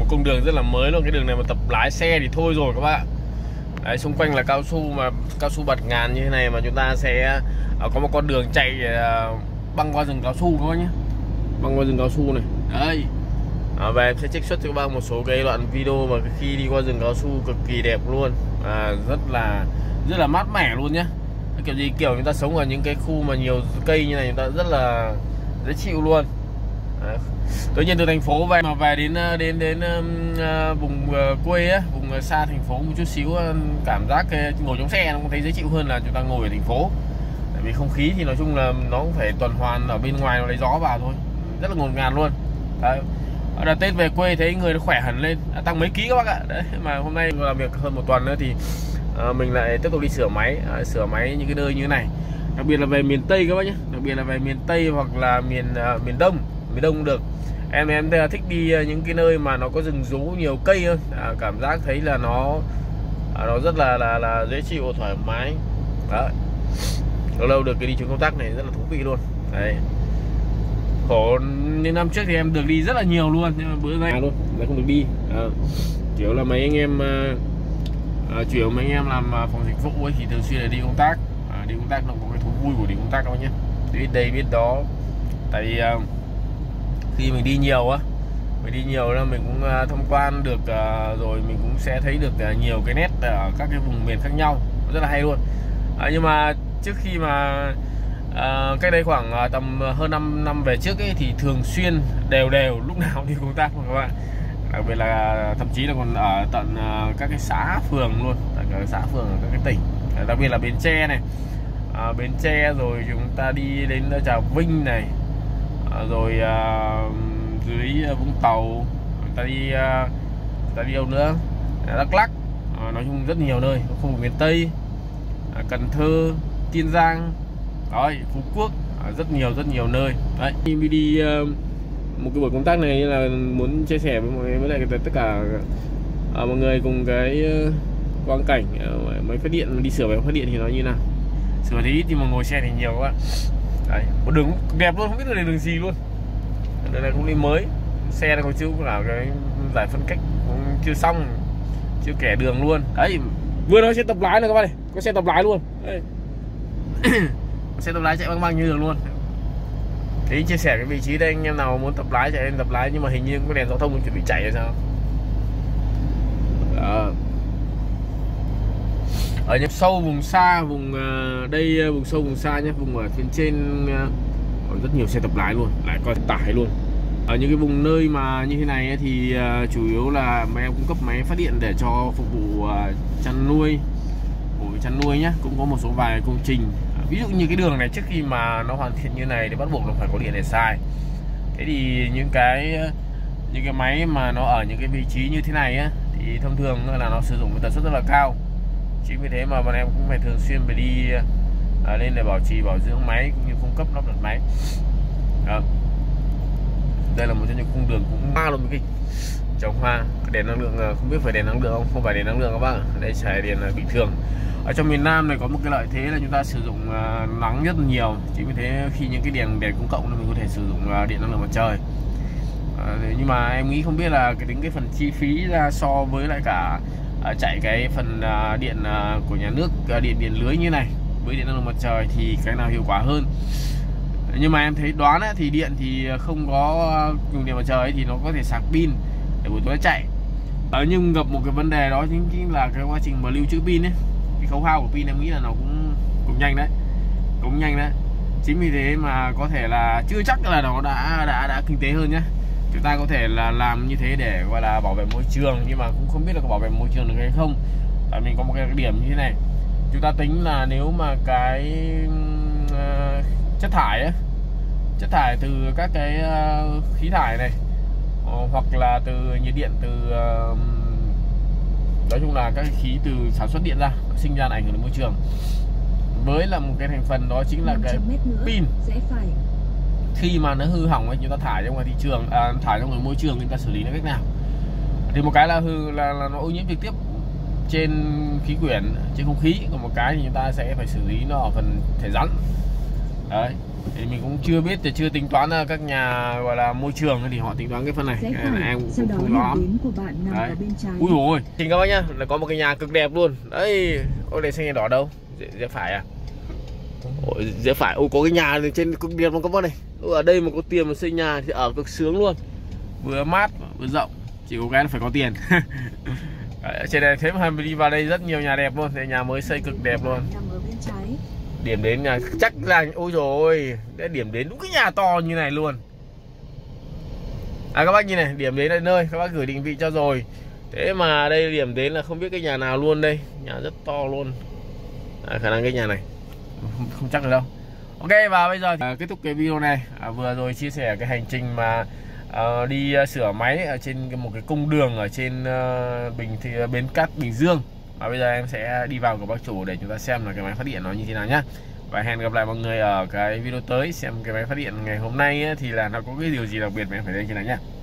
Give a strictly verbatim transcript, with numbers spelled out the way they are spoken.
một cung đường rất là mới luôn. Cái đường này mà tập lái xe thì thôi rồi các bạn. Đấy, xung quanh là cao su, mà cao su bạt ngàn như thế này mà chúng ta sẽ uh, có một con đường chạy uh, băng qua rừng cao su các bác nhé, băng qua rừng cao su này. Đấy, à, và em sẽ trích xuất cho các bác một số cái đoạn video mà khi đi qua rừng cao su cực kỳ đẹp luôn, à, rất là rất là mát mẻ luôn nhé. Kiểu gì kiểu chúng ta sống ở những cái khu mà nhiều cây như này chúng ta rất là dễ chịu luôn. À, tự nhiên từ thành phố về mà về đến đến đến uh, vùng uh, quê á, vùng uh, xa thành phố một chút xíu, uh, cảm giác uh, ngồi trong xe nó cũng thấy dễ chịu hơn là chúng ta ngồi ở thành phố. Tại vì không khí thì nói chung là nó cũng phải tuần hoàn ở bên ngoài, nó lấy gió vào thôi, rất là ngột ngạt luôn. Đấy. Đợt Tết về quê thấy người nó khỏe hẳn lên, à, tăng mấy ký các bác ạ. Đấy, mà hôm nay làm việc hơn một tuần nữa thì à, mình lại tiếp tục đi sửa máy, à, sửa máy những cái nơi như thế này. Đặc biệt là về miền Tây các bác nhé, đặc biệt là về miền Tây hoặc là miền à, miền Đông, miền Đông cũng được. Em em thích đi những cái nơi mà nó có rừng rú nhiều cây hơn, à, cảm giác thấy là nó à, nó rất là là là dễ chịu, thoải mái. Đấy. Lâu lâu được cái đi chuyến công tác này rất là thú vị luôn. Đấy. Khổ như năm trước thì em được đi rất là nhiều luôn, nhưng mà bữa nay à, luôn lại không được đi. À, kiểu là mấy anh em à, chủ yếu mấy anh em làm phòng dịch vụ ấy thì thường xuyên là đi công tác. À, đi công tác nó có cái thú vui của đi công tác đâu nhé, biết đây biết đó. Tại vì à, khi mình đi nhiều á, mình đi nhiều là mình cũng à, tham quan được, à, rồi mình cũng sẽ thấy được à, nhiều cái nét ở các cái vùng miền khác nhau, rất là hay luôn. À, nhưng mà trước khi mà À, cách đây khoảng à, tầm hơn năm năm về trước ấy thì thường xuyên đều đều lúc nào đi công tác các bạn, đặc biệt là thậm chí là còn ở tận à, các cái xã phường luôn, tại các xã phường ở các cái tỉnh, à, đặc biệt là Bến Tre này, à, Bến Tre rồi chúng ta đi đến Trà Vinh này, à, rồi à, dưới Vũng Tàu, chúng ta đi à, chúng ta đi đâu nữa, Đắk Lắk, à, nói chung rất nhiều nơi, khu vực miền Tây, à, Cần Thơ, Kiên Giang. Đấy, Phú Quốc, à, rất nhiều rất nhiều nơi. Đấy, khi đi, đi uh, một cái buổi công tác này là muốn chia sẻ với mọi người, với lại tất cả uh, mọi người cùng cái uh, quang cảnh uh, máy phát điện, đi sửa máy phát điện thì nó như nào. Sửa thì ít nhưng mà ngồi xe thì nhiều các bạn. Đấy, một đường đẹp luôn, không biết là đường gì luôn. Đường này cũng đi mới, xe này còn chưa là cái giải phân cách cũng chưa xong, chưa kẻ đường luôn. Đấy, vừa nói xe tập lái này các bạn này, có xe tập lái luôn. Đây. Xe tập lái chạy băng băng như đường luôn. Thì chia sẻ cái vị trí đây, anh em nào muốn tập lái chạy lên tập lái, nhưng mà hình như có đèn giao thông chuẩn bị chạy hay sao. Đó. Ở những sâu vùng xa, vùng đây vùng sâu vùng xa nhé, vùng ở phía trên có rất nhiều xe tập lái luôn, lại có tải luôn. Ở những cái vùng nơi mà như thế này thì chủ yếu là mấy em cung cấp máy phát điện để cho phục vụ chăn nuôi, của chăn nuôi nhé, cũng có một số vài công trình. Ví dụ như cái đường này trước khi mà nó hoàn thiện như này thì bắt buộc nó phải có điện để xài. Thế thì những cái những cái máy mà nó ở những cái vị trí như thế này á, thì thông thường là nó sử dụng với tần suất rất là cao. Chính vì thế mà bọn em cũng phải thường xuyên phải đi à, lên để bảo trì bảo dưỡng máy cũng như cung cấp lắp đặt máy. Đó. Đây là một trong những cung đường cũng ba luôn cái trồng hoa. Đèn năng lượng không biết phải đèn năng lượng không? Không phải đèn năng lượng các bạn. Đây xài đèn bình thường. Ở trong miền Nam này có một cái lợi thế là chúng ta sử dụng uh, nắng rất là nhiều. Chính vì thế khi những cái đèn đèn công cộng thì mình có thể sử dụng uh, điện năng lượng mặt trời. Uh, nhưng mà em nghĩ không biết là cái tính cái phần chi phí ra so với lại cả uh, chạy cái phần uh, điện uh, của nhà nước, uh, điện điện lưới như này với điện năng lượng mặt trời thì cái nào hiệu quả hơn. Nhưng mà em thấy đoán ấy, thì điện thì không có dùng điện mặt trời ấy, thì nó có thể sạc pin để buổi tối chạy. Uh, nhưng gặp một cái vấn đề đó chính là cái quá trình mà lưu trữ pin ấy. Cái khấu hao của pin em nghĩ là nó cũng cũng nhanh đấy, cũng nhanh đấy. Chính vì thế mà có thể là chưa chắc là nó đã đã đã kinh tế hơn nhá. Chúng ta có thể là làm như thế để gọi là bảo vệ môi trường, nhưng mà cũng không biết là có bảo vệ môi trường được hay không. Tại mình có một cái điểm như thế này, chúng ta tính là nếu mà cái uh, chất thải ấy, chất thải từ các cái uh, khí thải này, uh, hoặc là từ nhiệt điện, từ uh, nói chung là các khí từ sản xuất điện ra sinh ra ảnh hưởng đến môi trường, với là một cái thành phần đó chính là cái pin. Khi mà nó hư hỏng ấy, chúng ta thải ra ngoài thị trường, à, thải ra ngoài môi trường, chúng ta xử lý nó cách nào? Thì một cái là hư là, là nó ô nhiễm trực tiếp trên khí quyển, trên không khí, còn một cái thì chúng ta sẽ phải xử lý nó ở phần thể rắn. Đấy, Thì mình cũng chưa biết, thì chưa tính toán là các nhà gọi là môi trường thì họ tính toán cái phần này. Rẽ Nên là phải, em cũng sau đó không rõ. điểm đến của bạn nằm Đấy. ở bên trái. Ui dồi ôi, xin các bác nhá, là có một cái nhà cực đẹp luôn. Đấy, ôi đèn xanh đèn đỏ đâu? Rẽ, rẽ phải à? Ôi, rẽ phải, ôi có cái nhà trên cực đẹp luôn các bác này. Ôi, ở đây mà có tiền mà xây nhà thì ở cực sướng luôn. Vừa mát, vừa rộng, chỉ có cái là phải có tiền. Đấy, trên này thế mà mình đi vào đây rất nhiều nhà đẹp luôn, đây nhà mới xây cực đẹp luôn. Nằm ở bên trái. Điểm đến nhà chắc là ôi rồi để điểm đến đúng cái nhà to như này luôn. À các bác nhìn này, điểm đến đây nơi các bác gửi định vị cho rồi. Thế mà đây điểm đến là không biết cái nhà nào luôn đây, nhà rất to luôn. À, khả năng cái nhà này không, không chắc được đâu. Ok, và bây giờ thì, à, kết thúc cái video này. À, vừa rồi chia sẻ cái hành trình mà à, đi uh, sửa máy ở trên một cái cung đường ở trên uh, Bình thì uh, Bến Cát Bình Dương. Và bây giờ em sẽ đi vào của bác chủ để chúng ta xem là cái máy phát điện nó như thế nào nhá. Và hẹn gặp lại mọi người ở cái video tới, xem cái máy phát điện ngày hôm nay ấy, thì là nó có cái điều gì đặc biệt mà em phải lên trên này nhá.